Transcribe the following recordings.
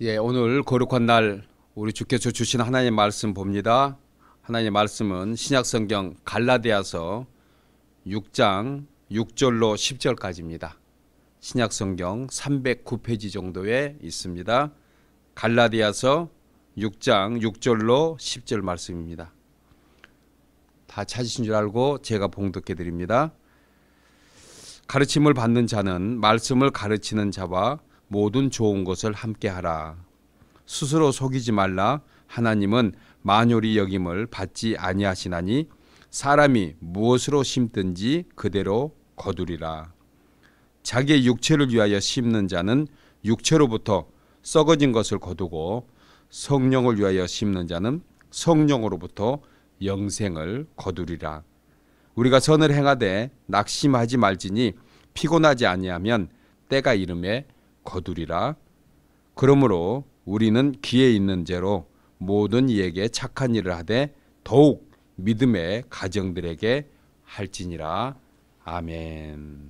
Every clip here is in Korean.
오늘 거룩한 날 우리 주께서 주신 하나님의 말씀 봅니다. 하나님의 말씀은 신약성경 갈라디아서 6장 6절로 10절까지입니다. 신약성경 309페이지 정도에 있습니다. 갈라디아서 6장 6절로 10절 말씀입니다. 다 찾으신 줄 알고 제가 봉독해 드립니다. 가르침을 받는 자는 말씀을 가르치는 자와 모든 좋은 것을 함께하라. 스스로 속이지 말라. 하나님은 만홀히 여김을 받지 아니하시나니 사람이 무엇으로 심든지 그대로 거두리라. 자기의 육체를 위하여 심는 자는 육체로부터 썩어진 것을 거두고 성령을 위하여 심는 자는 성령으로부터 영생을 거두리라. 우리가 선을 행하되 낙심하지 말지니 피곤하지 아니하면 때가 이름에 거두리라. 그러므로 우리는 기회 있는 죄로 모든 이에게 착한 일을 하되 더욱 믿음의 가정들에게 할지니라. 아멘.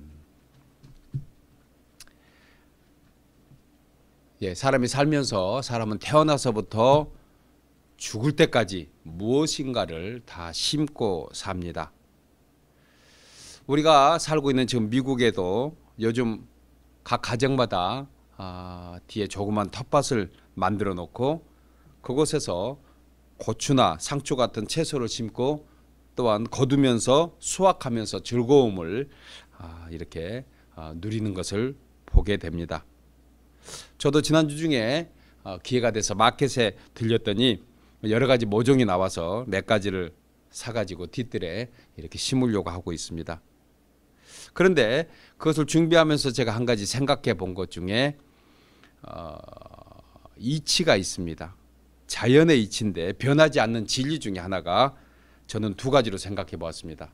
사람이 살면서 사람은 태어나서부터 죽을 때까지 무엇인가를 다 심고 삽니다. 우리가 살고 있는 지금 미국에도 요즘 각 가정마다 뒤에 조그만 텃밭을 만들어 놓고 그곳에서 고추나 상추 같은 채소를 심고 또한 거두면서 수확하면서 즐거움을 이렇게 누리는 것을 보게 됩니다. 저도 지난주 중에 기회가 돼서 마켓에 들렸더니 여러 가지 모종이 나와서 몇 가지를 사가지고 뒤뜰에 이렇게 심으려고 하고 있습니다. 그런데 그것을 준비하면서 제가 한 가지 생각해 본 것 중에 이치가 있습니다. 자연의 이치인데 변하지 않는 진리 중에 하나가 저는 두 가지로 생각해 보았습니다.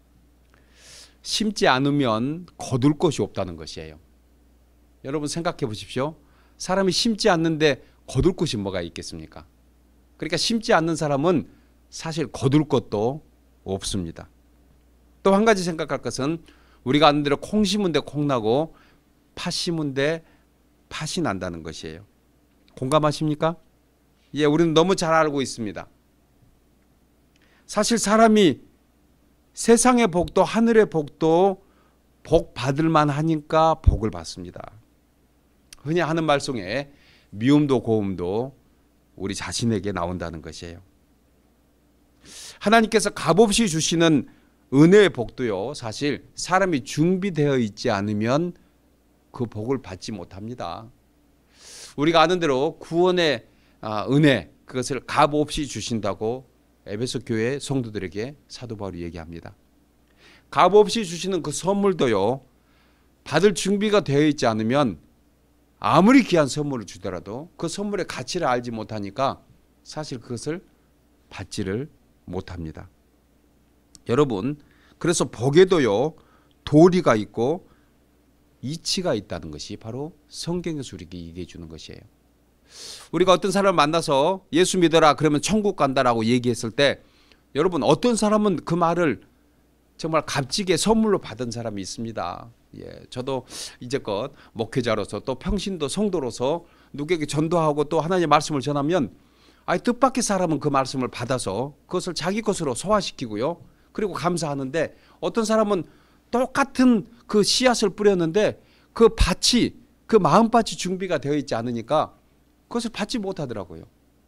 심지 않으면 거둘 것이 없다는 것이에요. 여러분 생각해 보십시오. 사람이 심지 않는데 거둘 것이 뭐가 있겠습니까? 그러니까 심지 않는 사람은 사실 거둘 것도 없습니다. 또 한 가지 생각할 것은 우리가 아는 대로 콩 심은 데 콩 나고 팥 심은 데 팥이 난다는 것이에요. 공감하십니까? 우리는 너무 잘 알고 있습니다. 사실 사람이 세상의 복도 하늘의 복도 복 받을 만하니까 복을 받습니다. 흔히 하는 말 중에 미움도 고움도 우리 자신에게 나온다는 것이에요. 하나님께서 값없이 주시는 은혜의 복도요, 사실 사람이 준비되어 있지 않으면 그 복을 받지 못합니다. 우리가 아는 대로 구원의 은혜, 그것을 값없이 주신다고 에베소 교회 성도들에게 사도 바울이 얘기합니다. 값없이 주시는 그 선물도요, 받을 준비가 되어 있지 않으면 아무리 귀한 선물을 주더라도 그 선물의 가치를 알지 못하니까 사실 그것을 받지를 못합니다. 여러분, 그래서 복에도요 도리가 있고 이치가 있다는 것이 바로 성경에서 우리에게 얘기해 주는 것이에요. 우리가 어떤 사람을 만나서 예수 믿어라 그러면 천국 간다라고 얘기했을 때 여러분 어떤 사람은 그 말을 정말 값지게 선물로 받은 사람이 있습니다. 저도 이제껏 목회자로서 또 평신도 성도로서 누구에게 전도하고 또 하나님의 말씀을 전하면 뜻밖의 사람은 그 말씀을 받아서 그것을 자기 것으로 소화시키고요. 그리고 감사하는데 어떤 사람은 똑같은 그 씨앗을 뿌렸는데 그 밭이 그 마음밭이 준비가 되어 있지 않으니까 그것을 받지 못하더라고요.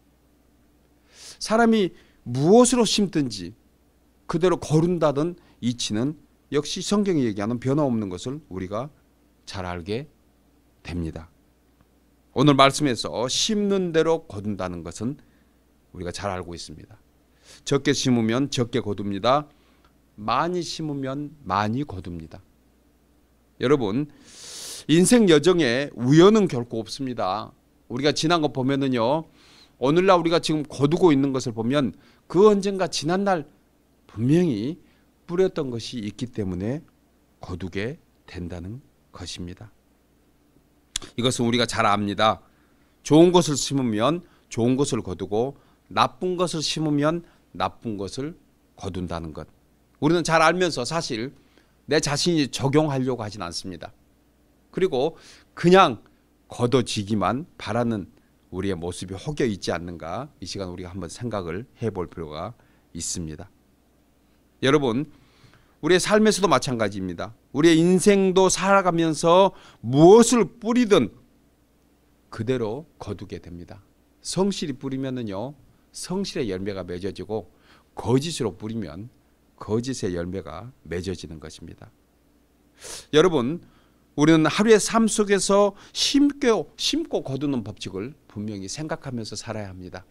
사람이 무엇으로 심든지 그대로 거둔다는 이치는 역시 성경이 얘기하는 변화없는 것을 우리가 잘 알게 됩니다. 오늘 말씀에서 심는 대로 거둔다는 것은 우리가 잘 알고 있습니다. 적게 심으면 적게 거둡니다. 많이 심으면 많이 거둡니다. 여러분, 인생 여정에 우연은 결코 없습니다. 우리가 지난 거 보면은요, 오늘날 우리가 지금 거두고 있는 것을 보면 그 언젠가 지난날 분명히 뿌렸던 것이 있기 때문에 거두게 된다는 것입니다. 이것은 우리가 잘 압니다. 좋은 것을 심으면 좋은 것을 거두고 나쁜 것을 심으면 나쁜 것을 거둔다는 것. 우리는 잘 알면서 사실 내 자신이 적용하려고 하진 않습니다. 그리고 그냥 거둬지기만 바라는 우리의 모습이 혹여 있지 않는가, 이 시간 우리가 한번 생각을 해볼 필요가 있습니다. 여러분, 우리의 삶에서도 마찬가지입니다. 우리의 인생도 살아가면서 무엇을 뿌리든 그대로 거두게 됩니다. 성실히 뿌리면은요, 성실의 열매가 맺어지고, 거짓으로 뿌리면 거짓의 열매가 맺어지는 것입니다. 여러분, 우리는 하루의 삶 속에서 심고 거두는 법칙을 분명히 생각하면서 살아야 합니다.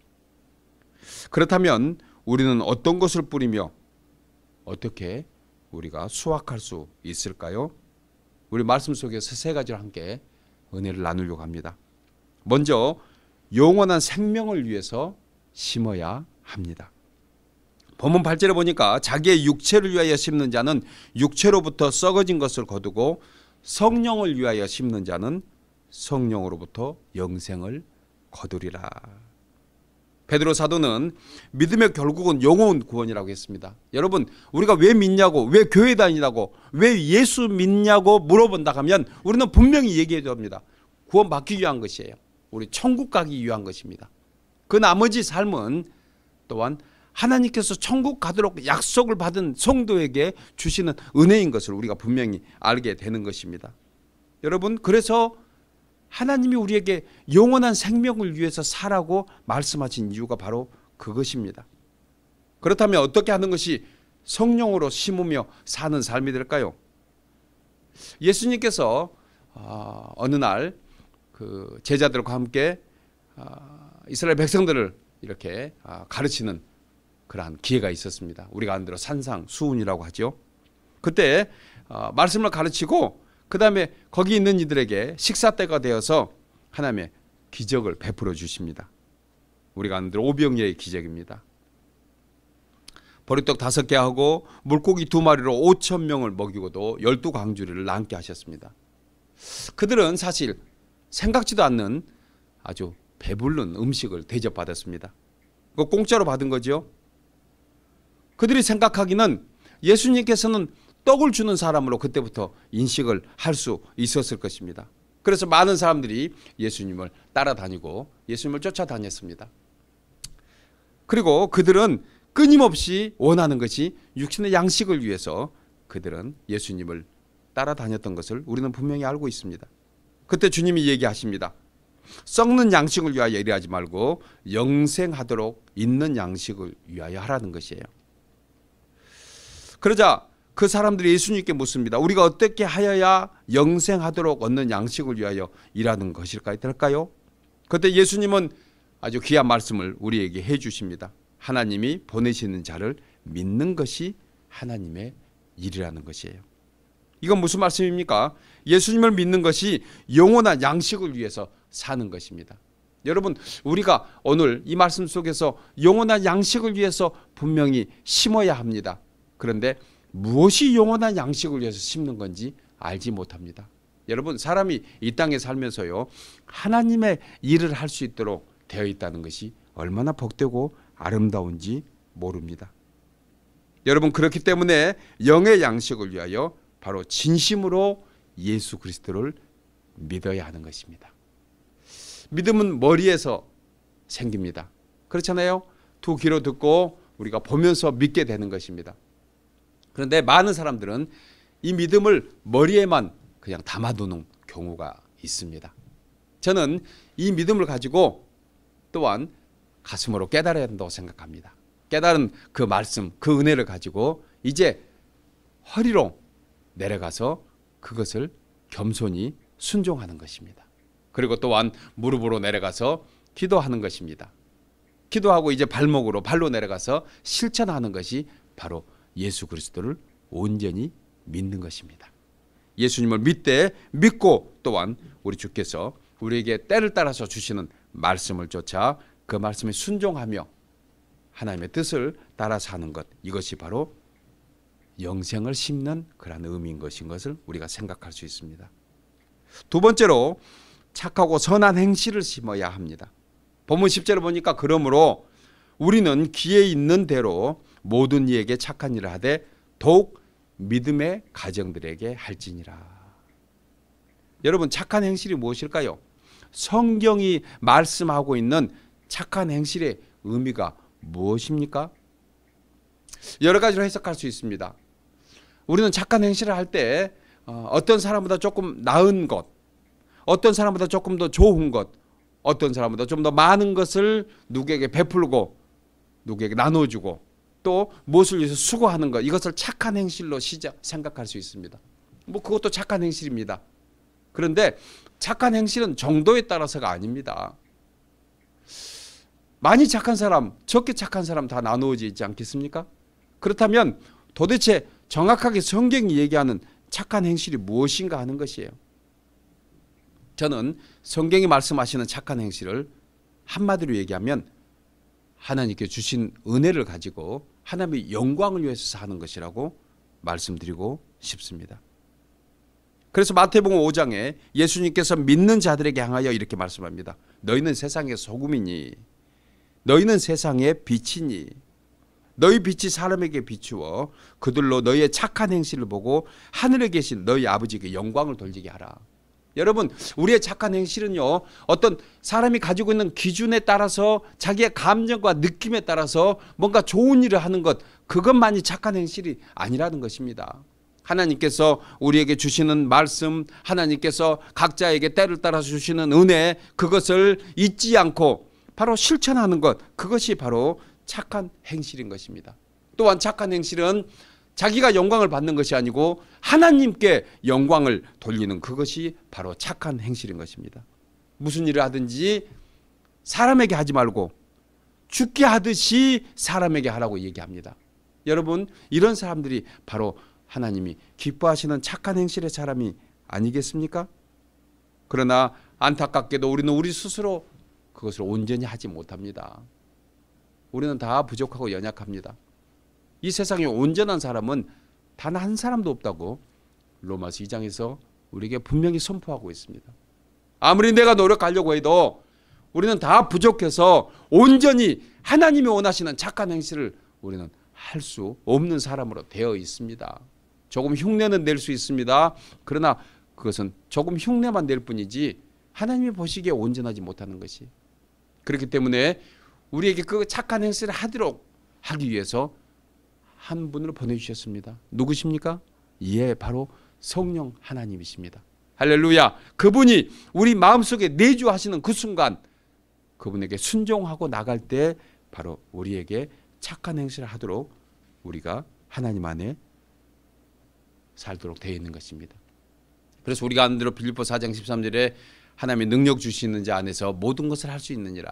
그렇다면 우리는 어떤 것을 뿌리며 어떻게 우리가 수확할 수 있을까요? 우리 말씀 속에서 세 가지를 함께 은혜를 나누려고 합니다. 먼저 영원한 생명을 위해서 심어야 합니다. 본문 8절에 보니까 자기의 육체를 위하여 심는 자는 육체로부터 썩어진 것을 거두고 성령을 위하여 심는 자는 성령으로부터 영생을 거두리라. 베드로 사도는 믿음의 결국은 영혼 구원이라고 했습니다. 여러분, 우리가 왜 믿냐고, 왜 교회 다니냐고, 왜 예수 믿냐고 물어본다 하면 우리는 분명히 얘기해야 합니다. 구원받기 위한 것이에요. 우리 천국 가기 위한 것입니다. 그 나머지 삶은 또한 하나님께서 천국 가도록 약속을 받은 성도에게 주시는 은혜인 것을 우리가 분명히 알게 되는 것입니다. 여러분, 그래서 하나님이 우리에게 영원한 생명을 위해서 살라고 말씀하신 이유가 바로 그것입니다. 그렇다면 어떻게 하는 것이 성령으로 심으며 사는 삶이 될까요? 예수님께서 어느 날 그 제자들과 함께 이스라엘 백성들을 이렇게 가르치는 그러한 기회가 있었습니다. 우리가 아는 대로 산상 수훈이라고 하죠. 그때 말씀을 가르치고 그 다음에 거기 있는 이들에게 식사 때가 되어서 하나님의 기적을 베풀어 주십니다. 우리가 아는 대로 오병이어의 기적입니다. 보리떡 5개 하고 물고기 2마리로 5,000명을 먹이고도 12광주리를 남게 하셨습니다. 그들은 사실 생각지도 않는 아주 배부른 음식을 대접받았습니다. 그거 공짜로 받은 거죠. 그들이 생각하기는 예수님께서는 떡을 주는 사람으로 그때부터 인식을 할 수 있었을 것입니다. 그래서 많은 사람들이 예수님을 따라다니고 예수님을 쫓아다녔습니다. 그리고 그들은 끊임없이 원하는 것이 육신의 양식을 위해서 그들은 예수님을 따라다녔던 것을 우리는 분명히 알고 있습니다. 그때 주님이 얘기하십니다. 썩는 양식을 위하여 일하지 말고 영생하도록 있는 양식을 위하여 하라는 것이에요. 그러자 그 사람들이 예수님께 묻습니다. 우리가 어떻게 하여야 영생하도록 얻는 양식을 위하여 일하는 것일까요? 그때 예수님은 아주 귀한 말씀을 우리에게 해 주십니다. 하나님이 보내시는 자를 믿는 것이 하나님의 일이라는 것이에요. 이건 무슨 말씀입니까? 예수님을 믿는 것이 영원한 양식을 위해서 사는 것입니다. 여러분, 우리가 오늘 이 말씀 속에서 영원한 양식을 위해서 분명히 심어야 합니다. 그런데 무엇이 영원한 양식을 위해서 심는 건지 알지 못합니다. 여러분, 사람이 이 땅에 살면서요, 하나님의 일을 할 수 있도록 되어 있다는 것이 얼마나 복되고 아름다운지 모릅니다. 여러분, 그렇기 때문에 영의 양식을 위하여 바로 진심으로 예수 그리스도를 믿어야 하는 것입니다. 믿음은 머리에서 생깁니다. 그렇잖아요. 두 귀로 듣고 우리가 보면서 믿게 되는 것입니다. 그런데 많은 사람들은 이 믿음을 머리에만 그냥 담아두는 경우가 있습니다. 저는 이 믿음을 가지고 또한 가슴으로 깨달아야 한다고 생각합니다. 깨달은 그 말씀, 그 은혜를 가지고 이제 허리로 내려가서 그것을 겸손히 순종하는 것입니다. 그리고 또한 무릎으로 내려가서 기도하는 것입니다. 기도하고 이제 발로 내려가서 실천하는 것이 바로 예수 그리스도를 온전히 믿는 것입니다. 예수님을 믿고 또한 우리 주께서 우리에게 때를 따라서 주시는 말씀을 쫓아 그 말씀에 순종하며 하나님의 뜻을 따라 사는 것, 이것이 바로 영생을 심는 그런 의미인 것을 우리가 생각할 수 있습니다. 두 번째로 착하고 선한 행실을 심어야 합니다. 본문 10절을 보니까 그러므로 우리는 기에 있는 대로 모든 이에게 착한 일을 하되 더욱 믿음의 가정들에게 할지니라. 여러분, 착한 행실이 무엇일까요? 성경이 말씀하고 있는 착한 행실의 의미가 무엇입니까? 여러 가지로 해석할 수 있습니다. 우리는 착한 행실을 할 때 어떤 사람보다 조금 나은 것, 어떤 사람보다 조금 더 좋은 것, 어떤 사람보다 좀 더 많은 것을 누구에게 베풀고 누구에게 나눠주고 또 무엇을 위해서 수고하는 것, 이것을 착한 행실로 생각할 수 있습니다. 뭐 그것도 착한 행실입니다. 그런데 착한 행실은 정도에 따라서가 아닙니다. 많이 착한 사람, 적게 착한 사람 다 나누어져 있지 않겠습니까? 그렇다면 도대체 정확하게 성경이 얘기하는 착한 행실이 무엇인가 하는 것이에요. 저는 성경이 말씀하시는 착한 행실을 한마디로 얘기하면 하나님께 주신 은혜를 가지고 하나님의 영광을 위해서 사는 것이라고 말씀드리고 싶습니다. 그래서 마태복음 5장에 예수님께서 믿는 자들에게 향하여 이렇게 말씀합니다. 너희는 세상의 소금이니 너희는 세상의 빛이니 너희 빛이 사람에게 비추어 그들로 너희의 착한 행실을 보고 하늘에 계신 너희 아버지에게 영광을 돌리게 하라. 여러분, 우리의 착한 행실은요, 어떤 사람이 가지고 있는 기준에 따라서 자기의 감정과 느낌에 따라서 뭔가 좋은 일을 하는 것, 그것만이 착한 행실이 아니라는 것입니다. 하나님께서 우리에게 주시는 말씀, 하나님께서 각자에게 때를 따라 주시는 은혜, 그것을 잊지 않고 바로 실천하는 것, 그것이 바로 착한 행실인 것입니다. 또한 착한 행실은 자기가 영광을 받는 것이 아니고 하나님께 영광을 돌리는 그것이 바로 착한 행실인 것입니다. 무슨 일을 하든지 사람에게 하지 말고 죽게 하듯이 사람에게 하라고 얘기합니다. 여러분, 이런 사람들이 바로 하나님이 기뻐하시는 착한 행실의 사람이 아니겠습니까? 그러나 안타깝게도 우리는 우리 스스로 그것을 온전히 하지 못합니다. 우리는 다 부족하고 연약합니다. 이 세상에 온전한 사람은 단 한 사람도 없다고 로마서 2장에서 우리에게 분명히 선포하고 있습니다. 아무리 내가 노력하려고 해도 우리는 다 부족해서 온전히 하나님이 원하시는 착한 행실을 우리는 할 수 없는 사람으로 되어 있습니다. 조금 흉내는 낼 수 있습니다. 그러나 그것은 조금 흉내만 낼 뿐이지 하나님이 보시기에 온전하지 못하는 것이. 그렇기 때문에 우리에게 그 착한 행실을 하도록 하기 위해서 한 분을 보내주셨습니다. 누구십니까? 예, 바로 성령 하나님이십니다. 할렐루야. 그분이 우리 마음속에 내주하시는 그 순간 그분에게 순종하고 나갈 때 바로 우리에게 착한 행실을 하도록 우리가 하나님 안에 살도록 되어 있는 것입니다. 그래서 우리가 아는 대로 빌립보 4장 13절에 하나님의 능력 주시는 자 안에서 모든 것을 할 수 있느니라.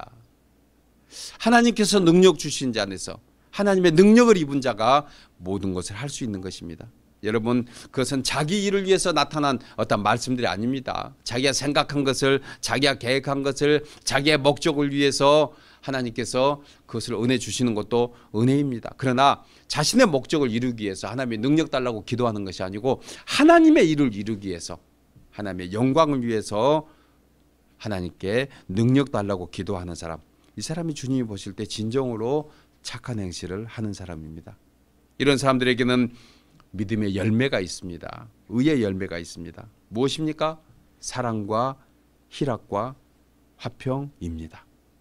하나님께서 능력 주신 자 안에서 하나님의 능력을 입은 자가 모든 것을 할 수 있는 것입니다. 여러분, 그것은 자기 일을 위해서 나타난 어떤 말씀들이 아닙니다. 자기가 생각한 것을, 자기가 계획한 것을, 자기의 목적을 위해서 하나님께서 그것을 은혜 주시는 것도 은혜입니다. 그러나 자신의 목적을 이루기 위해서 하나님의 능력 달라고 기도하는 것이 아니고 하나님의 일을 이루기 위해서, 하나님의 영광을 위해서 하나님께 능력 달라고 기도하는 사람, 이 사람이 주님이 보실 때 진정으로 착한 행실을 하는 사람입니다. 이런 사람들에게는 믿음의 열매가 있습니다. 의의 열매가 있습니다. 무엇입니까? 사랑과 희락과 화평입니다.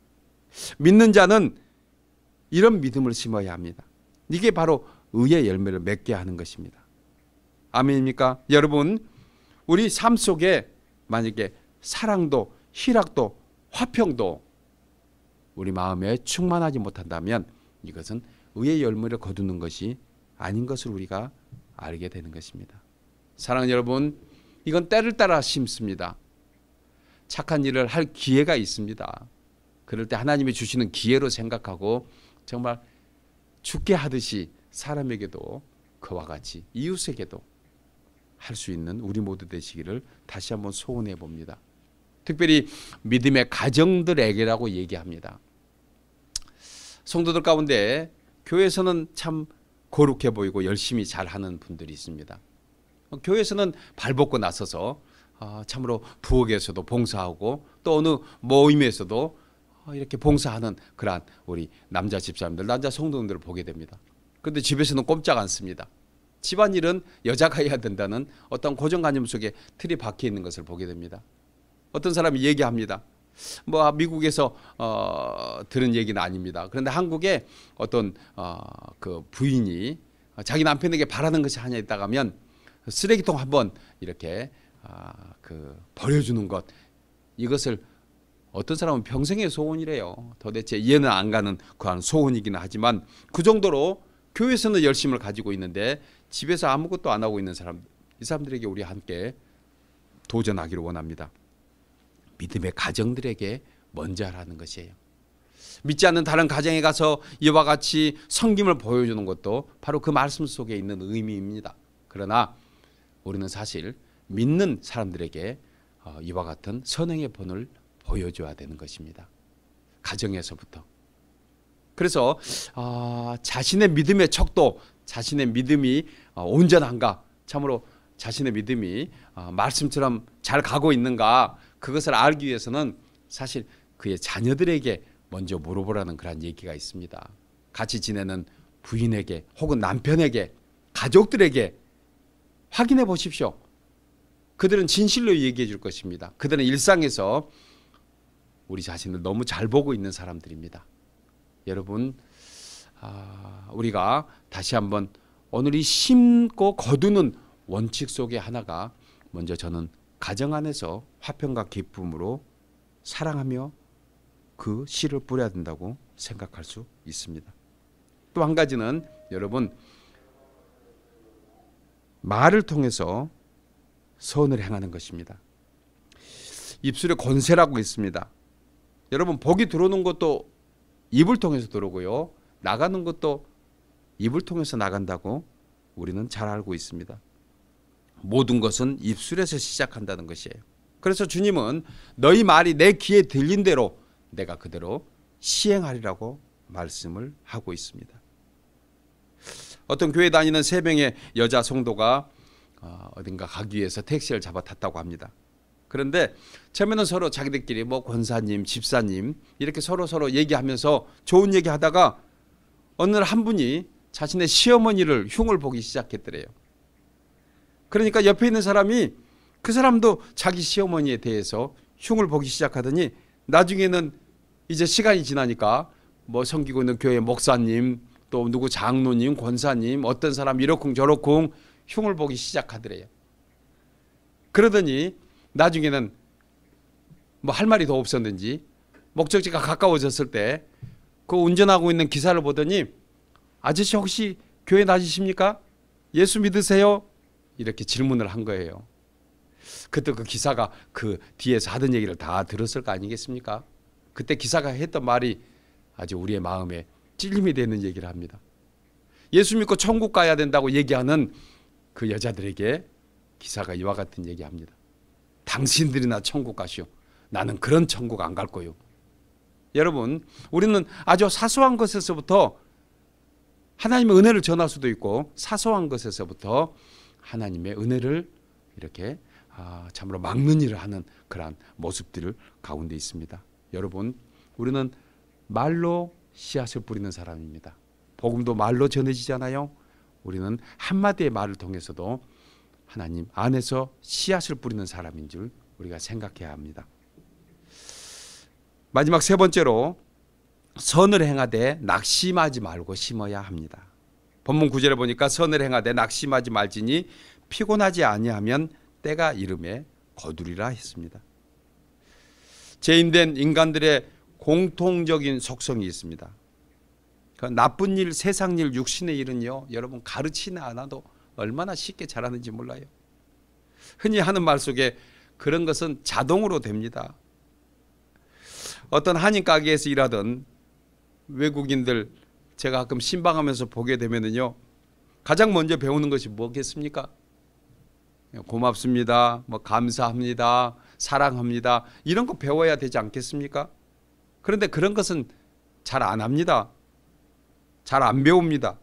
믿는 자는 이런 믿음을 심어야 합니다. 이게 바로 의의 열매를 맺게 하는 것입니다. 아멘입니까? 여러분, 우리 삶 속에 만약에 사랑도 희락도 화평도 우리 마음에 충만하지 못한다면 이것은 의의 열매를 거두는 것이 아닌 것을 우리가 알게 되는 것입니다. 사랑하는 여러분, 이건 때를 따라 심습니다. 착한 일을 할 기회가 있습니다. 그럴 때 하나님이 주시는 기회로 생각하고 정말 죽게 하듯이 사람에게도 그와 같이 이웃에게도 할 수 있는 우리 모두 되시기를 다시 한번 소원해 봅니다. 특별히 믿음의 가정들에게라고 얘기합니다. 성도들 가운데 교회에서는 참 거룩해 보이고 열심히 잘하는 분들이 있습니다. 교회에서는 발벗고 나서서 참으로 부엌에서도 봉사하고 또 어느 모임에서도 이렇게 봉사하는 그러한 우리 남자 집사님들, 남자 성도님들을 보게 됩니다. 그런데 집에서는 꼼짝 않습니다. 집안일은 여자가 해야 된다는 어떤 고정관념 속에 틀이 박혀 있는 것을 보게 됩니다. 어떤 사람이 얘기합니다. 뭐 미국에서 들은 얘기는 아닙니다. 그런데 한국에 어떤 그 부인이 자기 남편에게 바라는 것이 하나 있다고 하면 쓰레기통 한번 이렇게 그 버려주는 것, 이것을 어떤 사람은 평생의 소원이래요. 도대체 이해는 안 가는 그한 소원이기는 하지만 그 정도로 교회에서는 열심을 가지고 있는데 집에서 아무것도 안 하고 있는 사람, 이 사람들에게 우리 함께 도전하기를 원합니다. 믿음의 가정들에게 먼저 하라는 것이에요. 믿지 않는 다른 가정에 가서 이와 같이 섬김을 보여주는 것도 바로 그 말씀 속에 있는 의미입니다. 그러나 우리는 사실 믿는 사람들에게 이와 같은 선행의 본을 보여줘야 되는 것입니다. 가정에서부터. 그래서 자신의 믿음의 척도, 자신의 믿음이 온전한가, 참으로 자신의 믿음이 말씀처럼 잘 가고 있는가, 그것을 알기 위해서는 사실 그의 자녀들에게 먼저 물어보라는 그런 얘기가 있습니다. 같이 지내는 부인에게 혹은 남편에게, 가족들에게 확인해 보십시오. 그들은 진실로 얘기해 줄 것입니다. 그들은 일상에서 우리 자신을 너무 잘 보고 있는 사람들입니다. 여러분, 우리가 다시 한번 오늘 이 심고 거두는 원칙 속에 하나가, 먼저 저는 가정 안에서 화평과 기쁨으로 사랑하며 그 씨를 뿌려야 된다고 생각할 수 있습니다. 또 한 가지는 여러분, 말을 통해서 선을 행하는 것입니다. 입술에 권세라고 있습니다. 여러분, 복이 들어오는 것도 입을 통해서 들어오고요, 나가는 것도 입을 통해서 나간다고 우리는 잘 알고 있습니다. 모든 것은 입술에서 시작한다는 것이에요. 그래서 주님은 너희 말이 내 귀에 들린 대로 내가 그대로 시행하리라고 말씀을 하고 있습니다. 어떤 교회 다니는 3명의 여자 성도가 어딘가 가기 위해서 택시를 잡아 탔다고 합니다. 그런데 처음에는 서로 자기들끼리 뭐 권사님, 집사님 이렇게 서로 얘기하면서 좋은 얘기하다가 어느 날 한 분이 자신의 시어머니를 흉을 보기 시작했더래요. 그러니까 옆에 있는 사람이, 그 사람도 자기 시어머니에 대해서 흉을 보기 시작하더니 나중에는 이제 시간이 지나니까 뭐 섬기고 있는 교회 목사님, 또 누구 장로님, 권사님, 어떤 사람 이러쿵 저러쿵 흉을 보기 시작하더래요. 그러더니 나중에는 뭐 할 말이 더 없었는지 목적지가 가까워졌을 때 그 운전하고 있는 기사를 보더니, 아저씨 혹시 교회 다니십니까? 예수 믿으세요? 이렇게 질문을 한 거예요. 그때 그 기사가 그 뒤에서 하던 얘기를 다 들었을 거 아니겠습니까? 그때 기사가 했던 말이 아주 우리의 마음에 찔림이 되는 얘기를 합니다. 예수 믿고 천국 가야 된다고 얘기하는 그 여자들에게 기사가 이와 같은 얘기합니다. 당신들이나 천국 가시오. 나는 그런 천국 안 갈 거요. 여러분, 우리는 아주 사소한 것에서부터 하나님의 은혜를 전할 수도 있고, 사소한 것에서부터 하나님의 은혜를 이렇게 참으로 막는 일을 하는 그러한 모습들 가운데 있습니다. 여러분, 우리는 말로 씨앗을 뿌리는 사람입니다. 복음도 말로 전해지잖아요. 우리는 한마디의 말을 통해서도 하나님 안에서 씨앗을 뿌리는 사람인 줄 우리가 생각해야 합니다. 마지막 3번째로, 선을 행하되 낙심하지 말고 심어야 합니다. 본문 9절에 보니까 선을 행하되 낙심하지 말지니 피곤하지 아니하면 때가 이름에 거두리라 했습니다. 죄인된 인간들의 공통적인 속성이 있습니다. 그 나쁜 일, 세상 일, 육신의 일은요, 여러분 가르치지 않아도 얼마나 쉽게 잘하는지 몰라요. 흔히 하는 말 속에 그런 것은 자동으로 됩니다. 어떤 한인 가게에서 일하던 외국인들 제가 가끔 신방하면서 보게 되면은요, 가장 먼저 배우는 것이 뭐겠습니까? 고맙습니다, 뭐 감사합니다, 사랑합니다, 이런 거 배워야 되지 않겠습니까? 그런데 그런 것은 잘 안 합니다. 잘 안 배웁니다.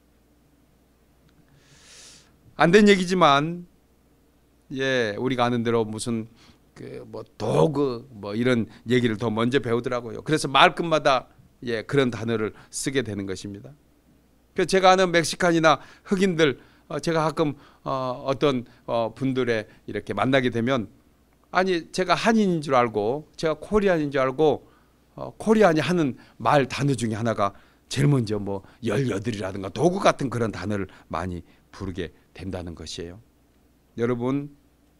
안 된 얘기지만, 우리가 아는 대로 무슨 뭐 도구 뭐 이런 얘기를 더 먼저 배우더라고요. 그래서 말끝마다 그런 단어를 쓰게 되는 것입니다. 그래서 제가 아는 멕시칸이나 흑인들, 제가 가끔 어떤 분들의 이렇게 만나게 되면 아니 제가 한인인 줄 알고 제가 코리안인 줄 알고 코리안이 하는 말 단어 중에 하나가 제일 먼저 뭐 18이라든가 도구 같은 그런 단어를 많이 부르게 된다는 것이에요. 여러분,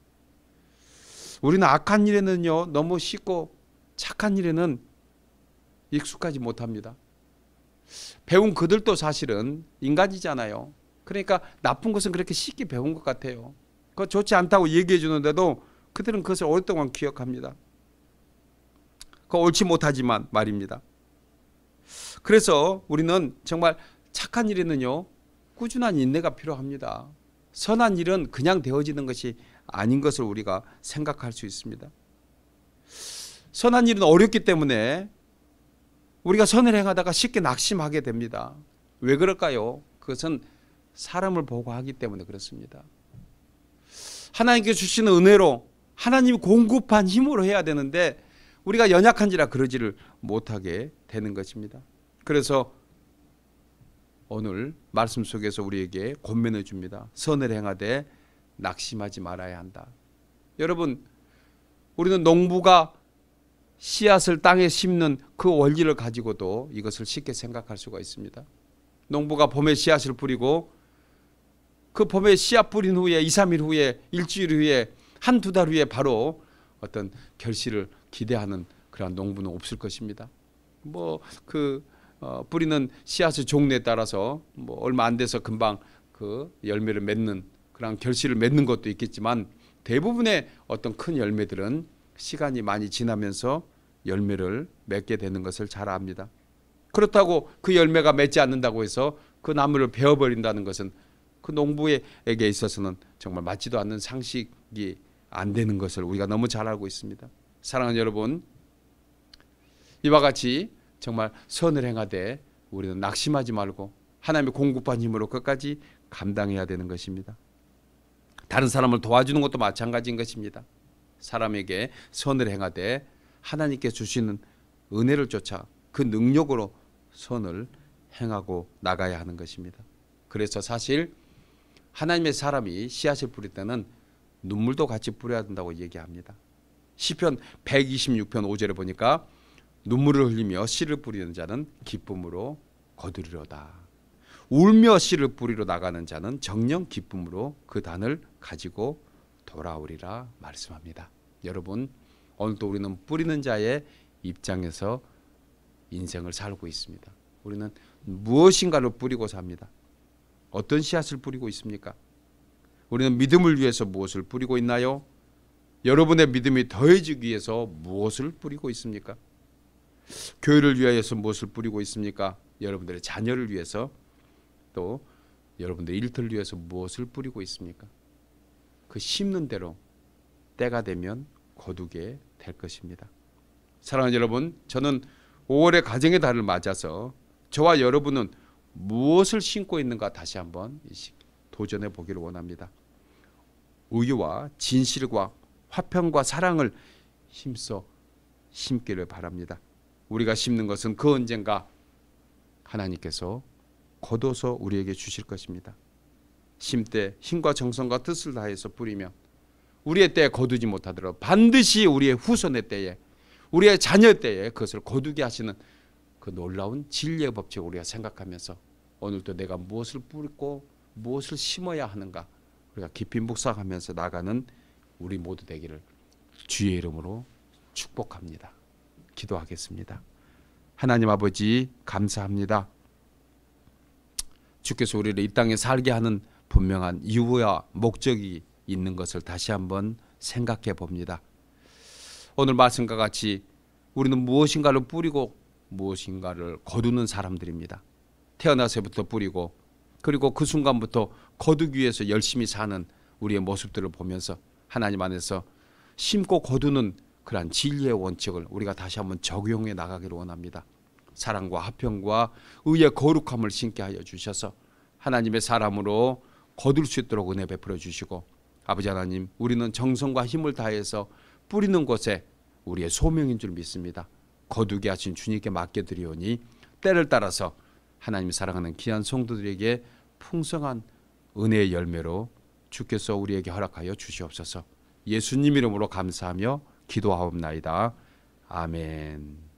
우리는 악한 일에는요 너무 쉽고 착한 일에는 익숙하지 못합니다. 배운 그들도 사실은 인간이잖아요. 그러니까 나쁜 것은 그렇게 쉽게 배운 것 같아요. 그거 좋지 않다고 얘기해 주는데도 그들은 그것을 오랫동안 기억합니다. 그거 옳지 못하지만 말입니다. 그래서 우리는 정말 착한 일에는요 꾸준한 인내가 필요합니다. 선한 일은 그냥 되어지는 것이 아닌 것을 우리가 생각할 수 있습니다. 선한 일은 어렵기 때문에 우리가 선을 행하다가 쉽게 낙심하게 됩니다. 왜 그럴까요? 그것은 사람을 보고 하기 때문에 그렇습니다. 하나님께 주시는 은혜로 하나님이 공급한 힘으로 해야 되는데 우리가 연약한지라 그러지를 못하게 되는 것입니다. 그래서 오늘 말씀 속에서 우리에게 권면해 줍니다. 선을 행하되 낙심하지 말아야 한다. 여러분, 우리는 농부가 씨앗을 땅에 심는 그 원리를 가지고도 이것을 쉽게 생각할 수가 있습니다. 농부가 봄에 씨앗을 뿌리고 그 봄에 씨앗 뿌린 후에 2, 3일 후에 일주일 후에 한두 달 후에 바로 어떤 결실을 기대하는 그런 농부는 없을 것입니다. 뿌리는 씨앗의 종류에 따라서 얼마 안 돼서 금방 그 열매를 맺는 그런 결실을 맺는 것도 있겠지만 대부분의 어떤 큰 열매들은 시간이 많이 지나면서 열매를 맺게 되는 것을 잘 압니다. 그렇다고 그 열매가 맺지 않는다고 해서 그 나무를 베어버린다는 것은 그 농부에게 있어서는 정말 맞지도 않는 상식이 안 되는 것을 우리가 너무 잘 알고 있습니다. 사랑하는 여러분, 이와 같이 정말 선을 행하되 우리는 낙심하지 말고 하나님의 공급한 힘으로 끝까지 감당해야 되는 것입니다. 다른 사람을 도와주는 것도 마찬가지인 것입니다. 사람에게 선을 행하되 하나님께 주시는 은혜를 쫓아 그 능력으로 선을 행하고 나가야 하는 것입니다. 그래서 사실 하나님의 사람이 씨앗을 뿌릴 때는 눈물도 같이 뿌려야 된다고 얘기합니다. 시편 126편 5절에 보니까 눈물을 흘리며 씨를 뿌리는 자는 기쁨으로 거두리로다. 울며 씨를 뿌리러 나가는 자는 정녕 기쁨으로 그 단을 가지고 돌아오리라 말씀합니다. 여러분, 오늘도 우리는 뿌리는 자의 입장에서 인생을 살고 있습니다. 우리는 무엇인가를 뿌리고 삽니다. 어떤 씨앗을 뿌리고 있습니까? 우리는 믿음을 위해서 무엇을 뿌리고 있나요? 여러분의 믿음이 더해지기 위해서 무엇을 뿌리고 있습니까? 교회를 위하여서 무엇을 뿌리고 있습니까? 여러분들의 자녀를 위해서, 또 여러분들의 일터를 위해서 무엇을 뿌리고 있습니까? 그 심는 대로 때가 되면 거두게 될 것입니다. 사랑하는 여러분, 저는 5월의 가정의 달을 맞아서 저와 여러분은 무엇을 심고 있는가 다시 한번 도전해 보기를 원합니다. 의와 진실과 화평과 사랑을 힘써 심기를 바랍니다. 우리가 심는 것은 그 언젠가 하나님께서 거둬서 우리에게 주실 것입니다. 심때 힘과 정성과 뜻을 다해서 뿌리면 우리의 때에 거두지 못하더라도 반드시 우리의 후손의 때에, 우리의 자녀 때에 그것을 거두게 하시는 그 놀라운 진리의 법칙을 우리가 생각하면서 오늘도 내가 무엇을 뿌리고 무엇을 심어야 하는가 우리가 깊이 묵상하면서 나가는 우리 모두 되기를 주의 이름으로 축복합니다. 기도하겠습니다. 하나님 아버지, 감사합니다. 주께서 우리를 이 땅에 살게 하는 분명한 이유와 목적이 있는 것을 다시 한번 생각해 봅니다. 오늘 말씀과 같이 우리는 무엇인가를 뿌리고 무엇인가를 거두는 사람들입니다. 태어나서부터 뿌리고 그리고 그 순간부터 거두기 위해서 열심히 사는 우리의 모습들을 보면서 하나님 안에서 심고 거두는 그러한 진리의 원칙을 우리가 다시 한번 적용해 나가기를 원합니다. 사랑과 화평과 의의 거룩함을 심게 하여 주셔서 하나님의 사람으로 거둘 수 있도록 은혜 베풀어 주시고, 아버지 하나님, 우리는 정성과 힘을 다해서 뿌리는 곳에 우리의 소명인 줄 믿습니다. 거두게 하신 주님께 맡겨드리오니 때를 따라서 하나님 사랑하는 귀한 성도들에게 풍성한 은혜의 열매로 주께서 우리에게 허락하여 주시옵소서. 예수님 이름으로 감사하며 기도하옵나이다. 아멘.